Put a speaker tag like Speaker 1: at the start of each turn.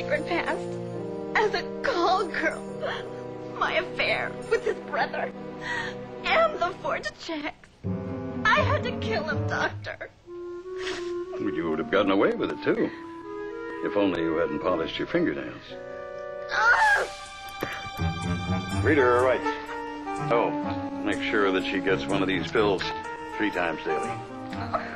Speaker 1: secret past as a call girl. My affair with his brother. And the forged checks. I had to kill him, Doctor.
Speaker 2: You would have gotten away with it, too. If only you hadn't polished your fingernails. Read her her rights. Oh, make sure that she gets one of these pills 3 times daily.